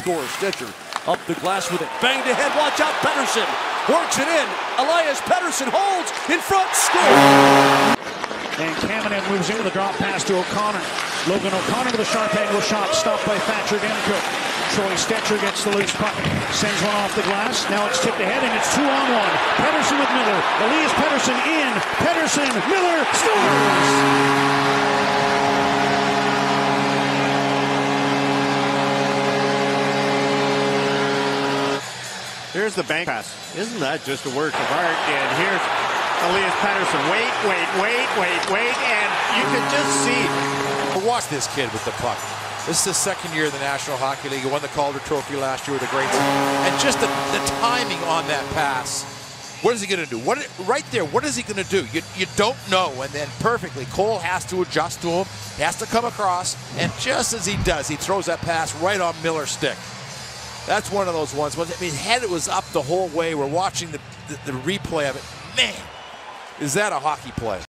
score. Stitcher up the glass with it. Banged ahead. Watch out. Pettersson works it in. Elias Pettersson holds in front. Score. And Canuck moves into the drop pass to O'Connor. Logan O'Connor with a sharp angle shot. Stopped by Thatcher Demko. Troy Stecher gets the loose puck. Sends one off the glass. Now it's tipped ahead and it's 2-on-1. Pettersson with Miller. Elias Pettersson in. Pettersson. Miller scores. Here's the bank pass. Isn't that just a work of art? And here's Elias Pettersson. Wait, and you can just see. Watch this kid with the puck. This is his second year in the National Hockey League. He won the Calder Trophy last year with the Greats. And just the timing on that pass. What is he going to do? Right there, what is he going to do? You don't know. And then perfectly, Cole has to adjust to him. He has to come across. And just as he does, he throws that pass right on Miller's stick. That's one of those ones. I mean, head was up the whole way. We're watching the replay of it. Man, is that a hockey play?